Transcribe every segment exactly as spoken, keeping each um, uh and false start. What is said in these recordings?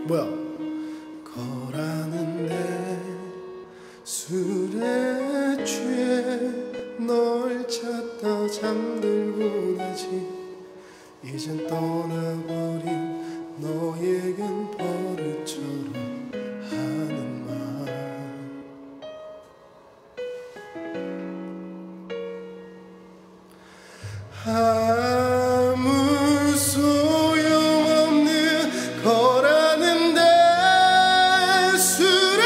뭐야? 거라는데 술에 취해 널 찾다 잠들고 나지. 이젠 떠나버린 너에겐 버릇처럼 하는 말. 아무 소용없는 거라는데 술에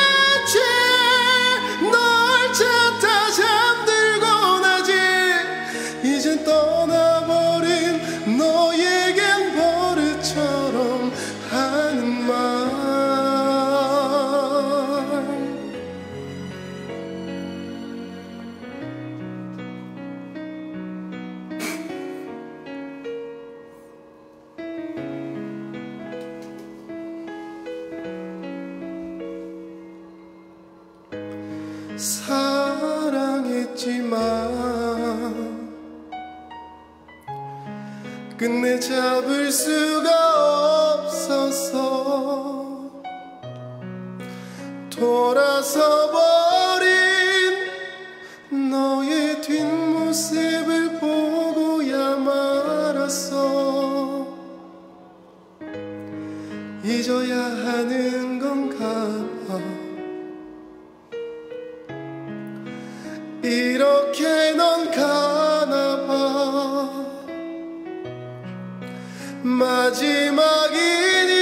취해 널 찾다 잠들고 나지. 이젠 떠나버린 너에겐 버릇처럼 하는 말. 사랑했지만 끝내 잡을 수가 없어서 돌아서 버린 너의 뒷모습을 보고야 말았어. 잊어야 하는 건가 봐. 이렇게 넌 가나봐. 마지막이니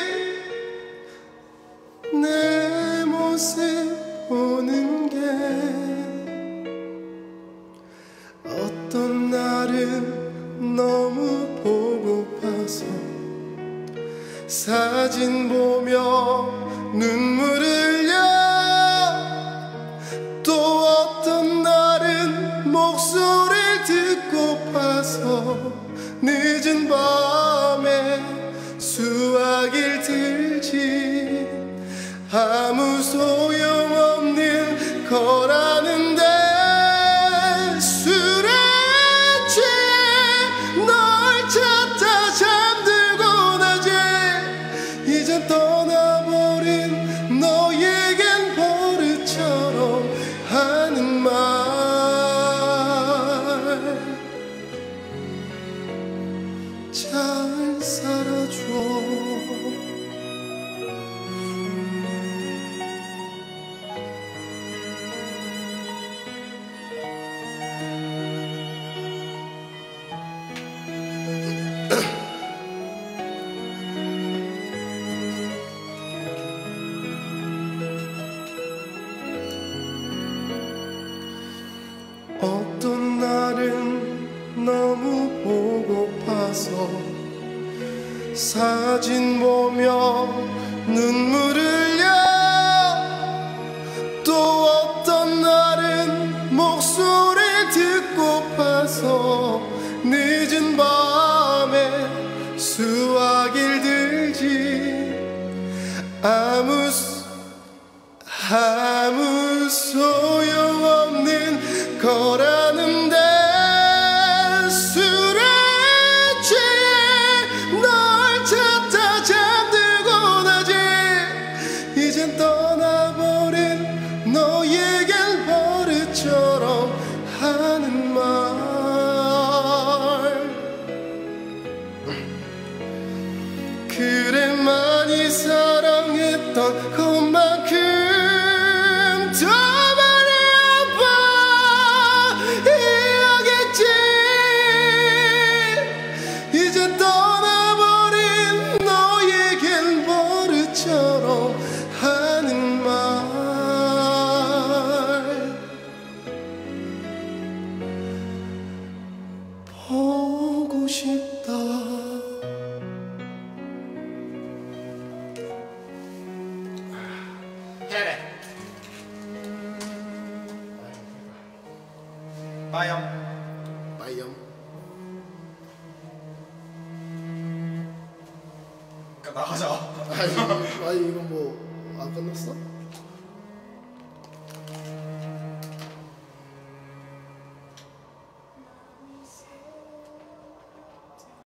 내 모습 보는 게. 어떤 날은 너무 보고파서 사진 보며 눈물을 흘려. 또 어떤 날은 목소리를 듣고파서 늦은 밤에 수화기를 들지. 아무 소용없는 거라는데 술에 취해 널 찾다 잠들고 나지. 이젠 떠나버린 너에겐 버릇처럼 하는 말. 잘 살아줘. 어떤 날은 너무 보고파서 사진 보며 눈물을 흘려. 또 어떤 날은 목소리를 듣고파서 늦은 밤에 수화기를 들지. 아무 아무 소용없는 거라는데 술에 취해 널 찾다 잠들고 나지. 이젠 떠나버린 너에겐 버릇처럼 하는 말. 그래 많이 사랑했던 것만큼 더 많이 아파해야겠지. 이제 떠나버린 너에겐 버릇처럼 하는 말. 보고 싶다. 빠염 빠염. 나가자. 아니, 아니 이거 뭐 안 끝났어?